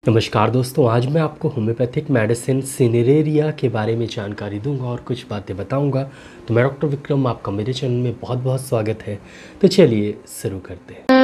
नमस्कार दोस्तों, आज मैं आपको होम्योपैथिक मेडिसिन सिनेरेरिया के बारे में जानकारी दूंगा और कुछ बातें बताऊंगा। तो मैं डॉक्टर विक्रम, आपका मेरे चैनल में बहुत बहुत स्वागत है। तो चलिए शुरू करते हैं।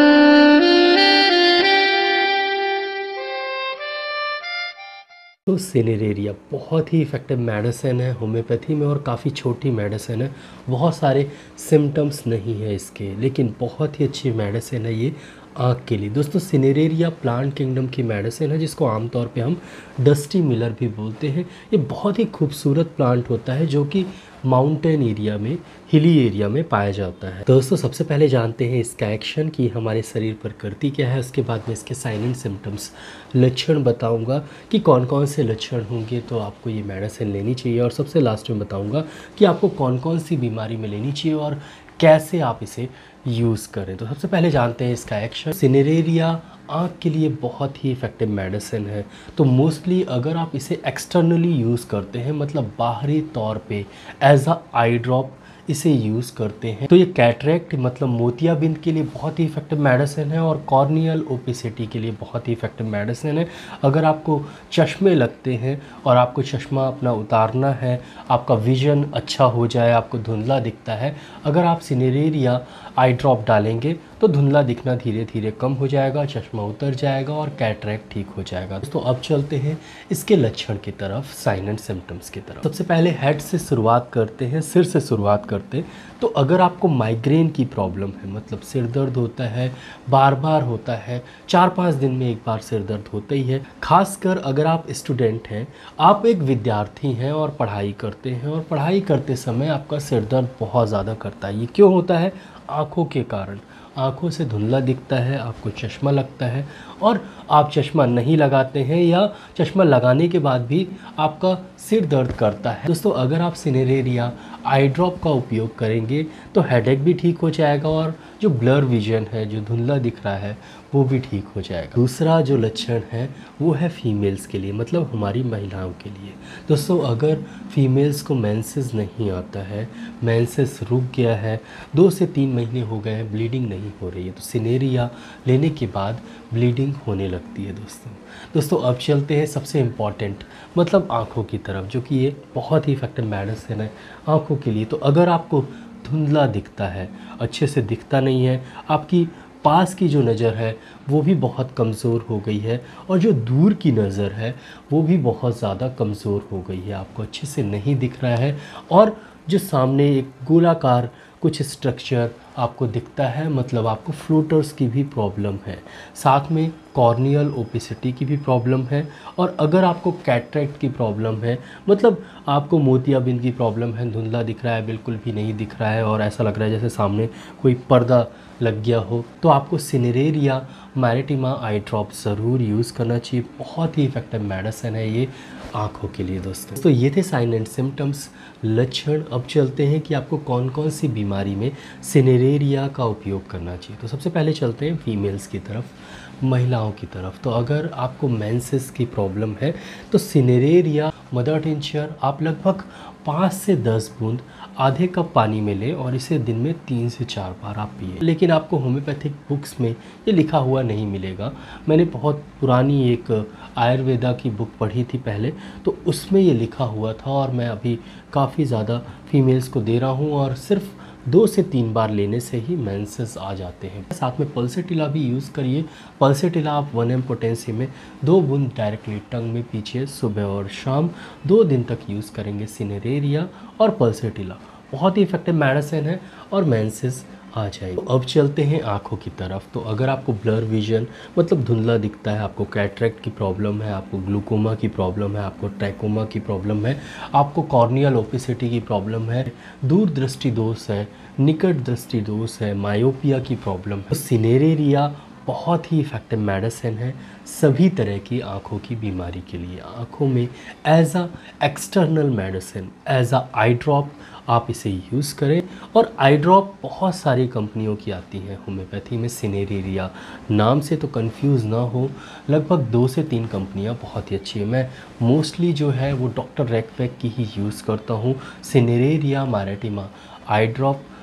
तो सिनेरेरिया बहुत ही इफ़ेक्टिव मेडिसिन है होम्योपैथी में और काफ़ी छोटी मेडिसिन है। बहुत सारे सिम्टम्स नहीं है इसके, लेकिन बहुत ही अच्छी मेडिसिन है ये आँख के लिए। दोस्तों, सिनेरेरिया प्लांट किंगडम की मेडिसिन है जिसको आमतौर पे हम डस्टी मिलर भी बोलते हैं। ये बहुत ही खूबसूरत प्लांट होता है जो कि माउंटेन एरिया में, हिली एरिया में पाया जाता है। दोस्तों, सबसे पहले जानते हैं इसका एक्शन कि हमारे शरीर पर करती क्या है। उसके बाद में इसके साइन एंड सिम्टम्स, लक्षण बताऊंगा कि कौन कौन से लक्षण होंगे तो आपको ये मेडिसिन लेनी चाहिए, और सबसे लास्ट में बताऊंगा कि आपको कौन कौन सी बीमारी में लेनी चाहिए और कैसे आप इसे यूज़ करें। तो सबसे पहले जानते हैं इसका एक्शन। सिनेरेरिया आँख के लिए बहुत ही इफ़ेक्टिव मेडिसिन है। तो मोस्टली अगर आप इसे एक्सटर्नली यूज़ करते हैं, मतलब बाहरी तौर पे एज अ आई ड्रॉप इसे यूज़ करते हैं, तो ये कैटरेक्ट मतलब मोतियाबिंद के लिए बहुत ही इफ़ेक्टिव मेडिसिन है और कॉर्नियल ओपेसिटी के लिए बहुत ही इफ़ेक्टिव मेडिसिन है। अगर आपको चश्मे लगते हैं और आपको चश्मा अपना उतारना है, आपका विजन अच्छा हो जाए, आपको धुंधला दिखता है, अगर आप सिनेरेरिया आई ड्रॉप डालेंगे तो धुंधला दिखना धीरे धीरे कम हो जाएगा, चश्मा उतर जाएगा और कैटरेक्ट ठीक हो जाएगा। तो अब चलते हैं इसके लक्षण की तरफ, साइन एंड सिम्टम्स की तरफ। सबसे पहले हेड से शुरुआत करते हैं, सिर से शुरुआत करते हैं। तो अगर आपको माइग्रेन की प्रॉब्लम है, मतलब सिर दर्द होता है, बार बार होता है, 4-5 दिन में एक बार सिर दर्द होता ही है, खासकर अगर आप स्टूडेंट हैं, आप एक विद्यार्थी हैं और पढ़ाई करते हैं, और पढ़ाई करते समय आपका सिर दर्द बहुत ज़्यादा करता है। ये क्यों होता है? आँखों के कारण। आँखों से धुंधला दिखता है, आपको चश्मा लगता है और आप चश्मा नहीं लगाते हैं या चश्मा लगाने के बाद भी आपका सिर दर्द करता है। दोस्तों, अगर आप सिनेरेरिया आई ड्रॉप का उपयोग करेंगे तो हेडेक भी ठीक हो जाएगा और जो ब्लर विजन है, जो धुंधला दिख रहा है, वो भी ठीक हो जाएगा। दूसरा जो लक्षण है वो है फीमेल्स के लिए, मतलब हमारी महिलाओं के लिए। दोस्तों, अगर फीमेल्स को मेंसेस नहीं आता है, मेंसेस रुक गया है, 2 से 3 महीने हो गए हैं, ब्लीडिंग नहीं हो रही है, तो सिनेरिया लेने के बाद ब्लीडिंग होने लगती है। दोस्तों अब चलते हैं सबसे इम्पॉर्टेंट, मतलब आँखों की तरफ, जो कि ये बहुत ही इफेक्टिव मेडिसिन है आँखों के लिए। तो अगर आपको धुंधला दिखता है, अच्छे से दिखता नहीं है, आपकी पास की जो नज़र है वो भी बहुत कमज़ोर हो गई है और जो दूर की नज़र है वो भी बहुत ज़्यादा कमज़ोर हो गई है, आपको अच्छे से नहीं दिख रहा है, और जो सामने एक गोलाकार कुछ स्ट्रक्चर आपको दिखता है, मतलब आपको फ्लोटर्स की भी प्रॉब्लम है, साथ में कॉर्नियल ओपेसिटी की भी प्रॉब्लम है, और अगर आपको कैटरेक्ट की प्रॉब्लम है, मतलब आपको मोतियाबिंद की प्रॉब्लम है, धुंधला दिख रहा है, बिल्कुल भी नहीं दिख रहा है और ऐसा लग रहा है जैसे सामने कोई पर्दा लग गया हो, तो आपको सिनेरेरिया मैरिटिमा आई ड्रॉप ज़रूर यूज़ करना चाहिए। बहुत ही इफेक्टिव मेडिसिन है ये आँखों के लिए। दोस्तों, तो ये थे साइन एंड सिम्टम्स, लक्षण। अब चलते हैं कि आपको कौन कौन सी बीमारी में सिनेरेरिया का उपयोग करना चाहिए। तो सबसे पहले चलते हैं फीमेल्स की तरफ, महिलाओं की तरफ। तो अगर आपको मेंसेस की प्रॉब्लम है तो सिनेरेरिया मदर टिंचर आप लगभग 5 से 10 बूंद आधे कप पानी में लें और इसे दिन में 3 से 4 बार आप पिए। लेकिन आपको होम्योपैथिक बुक्स में ये लिखा हुआ नहीं मिलेगा। मैंने बहुत पुरानी एक आयुर्वेदा की बुक पढ़ी थी पहले, तो उसमें ये लिखा हुआ था, और मैं अभी काफ़ी ज़्यादा फीमेल्स को दे रहा हूँ और सिर्फ 2 से 3 बार लेने से ही मेंसेस आ जाते हैं। साथ में पल्सेटिला भी यूज़ करिए। पल्सेटिला आप 1 mg पोटेंसी में 2 बूंद डायरेक्टली टंग में पीछे सुबह और शाम 2 दिन तक यूज़ करेंगे सिनेरेरिया और पल्सेटिला। बहुत ही इफेक्टिव मेडिसिन है और मेंसेस आ जाएगी। तो अब चलते हैं आँखों की तरफ। तो अगर आपको ब्लर विजन, मतलब धुंधला दिखता है, आपको कैटरेक्ट की प्रॉब्लम है, आपको ग्लूकोमा की प्रॉब्लम है, आपको ट्रैकोमा की प्रॉब्लम है, आपको कॉर्नियल ओपेसिटी की प्रॉब्लम है, दूर दृष्टि दोष है, निकट दृष्टि दोष है, मायोपिया की प्रॉब्लम है, तो सिनेरेरिया बहुत ही इफेक्टिव मेडिसिन है सभी तरह की आँखों की बीमारी के लिए। आँखों में as a external medicine, as a eye drop आप इसे यूज़ करें। और आई ड्रॉप बहुत सारी कंपनियों की आती हैं होम्योपैथी में। सिनेरेरिया नाम से तो कंफ्यूज ना हो, लगभग 2 से 3 कंपनियां बहुत ही अच्छी है। मैं मोस्टली जो है वो डॉक्टर रैकफैक की ही यूज़ करता हूँ। सिनेरेरिया मैरिटिमा आई ड्रॉप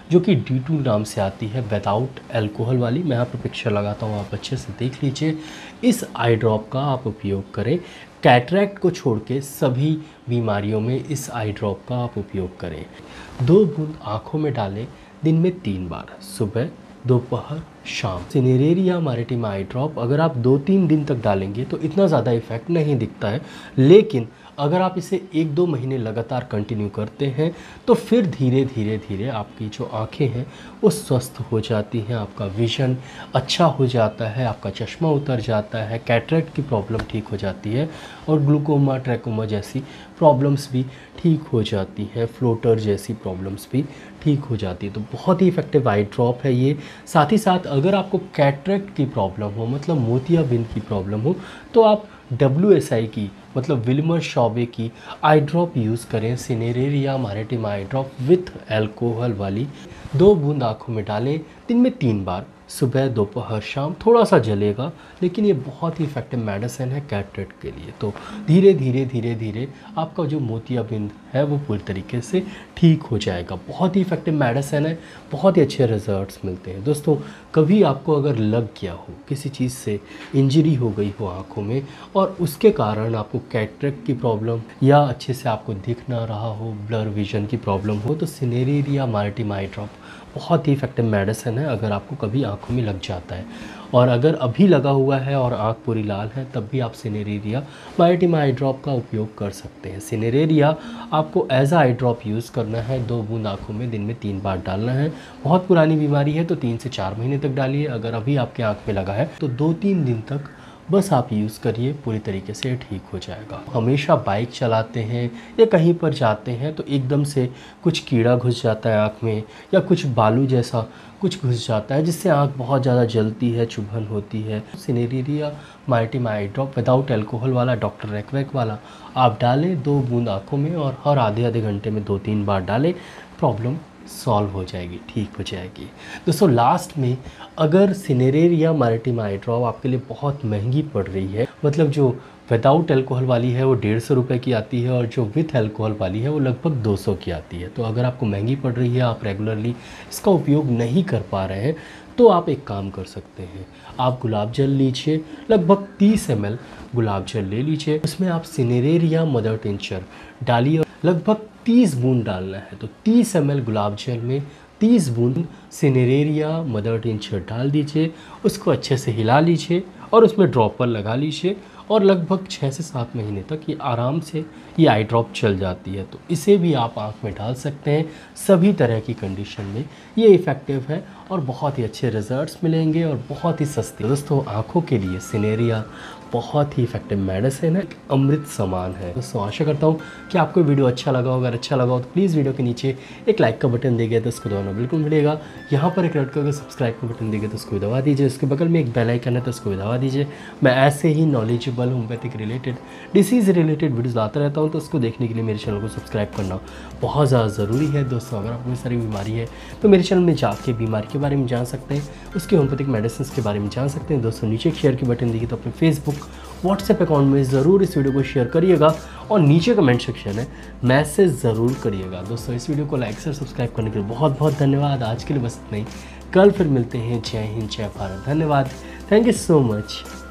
जो कि D2 नाम से आती है, विदाउट अल्कोहल वाली। मैं यहाँ पर पिक्चर लगाता हूँ, आप अच्छे से देख लीजिए। इस आई ड्रॉप का आप उपयोग करें, कैटरैक्ट को छोड़ के सभी बीमारियों में इस आई ड्रॉप का आप उपयोग करें। 2 बूंद आँखों में डालें, दिन में 3 बार, सुबह, दोपहर, शाम। सिनेरेरिया मैरिटिमा आई ड्रॉप अगर आप 2-3 दिन तक डालेंगे तो इतना ज़्यादा इफेक्ट नहीं दिखता है, लेकिन अगर आप इसे 1-2 महीने लगातार कंटिन्यू करते हैं तो फिर धीरे धीरे धीरे आपकी जो आँखें हैं वो स्वस्थ हो जाती हैं, आपका विज़न अच्छा हो जाता है, आपका चश्मा उतर जाता है, कैटरेक्ट की प्रॉब्लम ठीक हो जाती है और ग्लूकोमा, ट्रैकोमा जैसी प्रॉब्लम्स भी ठीक हो जाती हैं, फ्लोटर जैसी प्रॉब्लम्स भी ठीक हो जाती है। तो बहुत ही इफ़ेक्टिव आई ड्रॉप है ये। साथ ही साथ अगर आपको कैटरेक्ट की प्रॉब्लम हो, मतलब मोतियाबिंद की प्रॉब्लम हो, तो आप WSI की मतलब विल्मर शॉबे की आई ड्रॉप यूज़ करें, cineraria maritima eye drop with alcohol वाली। 2 बूंद आँखों में डालें, दिन में 3 बार, सुबह, दोपहर, शाम। थोड़ा सा जलेगा, लेकिन ये बहुत ही इफेक्टिव मेडिसिन है कैटरेक्ट के लिए। तो धीरे धीरे धीरे धीरे आपका जो मोतियाबिंद है वो पूरी तरीके से ठीक हो जाएगा। बहुत ही इफेक्टिव मेडिसिन है, बहुत ही अच्छे रिजल्ट्स मिलते हैं। दोस्तों, कभी आपको अगर लग गया हो, किसी चीज़ से इंजरी हो गई हो आँखों में और उसके कारण आपको कैटरेक्ट की प्रॉब्लम या अच्छे से आपको दिख ना रहा हो, ब्लर विजन की प्रॉब्लम हो, तो सिनेरेरिया मैरिटिमा आई ड्रॉप बहुत ही इफेक्टिव मेडिसिन है अगर आपको कभी आँखों में लग जाता है। और अगर अभी लगा हुआ है और आँख पूरी लाल है, तब भी आप सिनेरेरिया मैरिटिमा आई ड्रॉप का उपयोग कर सकते हैं। सिनेरेरिया आपको as a eye drop use करना है, 2 बूंद आँखों में दिन में 3 बार डालना है। बहुत पुरानी बीमारी है तो 3 से 4 महीने तक डालिए। अगर अभी आपके आँख में लगा है तो 2-3 दिन तक बस आप यूज़ करिए, पूरी तरीके से ठीक हो जाएगा। हमेशा बाइक चलाते हैं या कहीं पर जाते हैं तो एकदम से कुछ कीड़ा घुस जाता है आँख में या कुछ बालू जैसा कुछ घुस जाता है जिससे आँख बहुत ज़्यादा जलती है, चुभन होती है। Cineraria maritima eye drop without alcohol वाला, डॉक्टर रैकवैक वाला आप डालें 2 बूंद आँखों में और हर आधे घंटे में 2-3 बार डालें, प्रॉब्लम सॉल्व हो जाएगी, ठीक हो जाएगी। दोस्तों, लास्ट में अगर सिनेरेरिया मैरिटिमा आई ड्रॉप आपके लिए बहुत महंगी पड़ रही है, मतलब जो विदाउट अल्कोहल वाली है वो 150 रुपये की आती है और जो विथ अल्कोहल वाली है वो लगभग 200 की आती है। तो अगर आपको महंगी पड़ रही है, आप रेगुलरली इसका उपयोग नहीं कर पा रहे हैं, तो आप एक काम कर सकते हैं, आप गुलाब जल लीजिए, लगभग 30 ml गुलाब जल ले लीजिए, उसमें आप सिनेरेरिया मदर टिंचर डालिए, लगभग 30 बूंद डालना है। तो 30 ml गुलाब जल में 30 बूंद सिनेरेरिया मदर टिंचर डाल दीजिए, उसको अच्छे से हिला लीजिए और उसमें ड्रॉपर लगा लीजिए और लगभग 6 से 7 महीने तक ये आराम से ये आई ड्रॉप चल जाती है। तो इसे भी आप आँख में डाल सकते हैं, सभी तरह की कंडीशन में ये इफ़ेक्टिव है और बहुत ही अच्छे रिजल्ट्स मिलेंगे और बहुत ही सस्ते। दोस्तों, आँखों के लिए सिनेरिया बहुत ही इफेक्टिव मेडिसिन है, अमृत समान है। दोस्तों, आशा करता हूँ कि आपको वीडियो अच्छा लगा होगा। अगर अच्छा लगा हो तो प्लीज़ वीडियो के नीचे एक लाइक का बटन देगा तो उसको दबाना बिल्कुल मिलेगा। यहाँ पर एक रेड कलर का सब्सक्राइब का बटन देगा तो उसको भी दबा दीजिए। उसके बगल में एक बेल आइकन है तो उसको भी दबा दीजिए। मैं ऐसे ही knowledgeable homeopathic related, disease related videos लाता रहता हूँ, तो उसको देखने के लिए मेरे चैनल को सब्सक्राइब करना बहुत ज़्यादा ज़रूरी है। दोस्तों, अगर आपको कोई सारी बीमारी है तो मेरे चैनल में जाके बीमारी के बारे में जान सकते हैं, उसके होम्योपैथिक मेडिसिन के बारे में जान सकते हैं। दोस्तों, नीचे एक शेयर की बटन देखिए तो अपने फेसबुक, व्हाट्सएप अकाउंट में ज़रूर इस वीडियो को शेयर करिएगा और नीचे कमेंट सेक्शन है मैसेज ज़रूर करिएगा। दोस्तों, इस वीडियो को लाइक से सब्सक्राइब करने के लिए बहुत बहुत धन्यवाद। आज के लिए बस इतना ही, कल फिर मिलते हैं। जय हिंद, जय भारत, धन्यवाद, थैंक यू सो मच।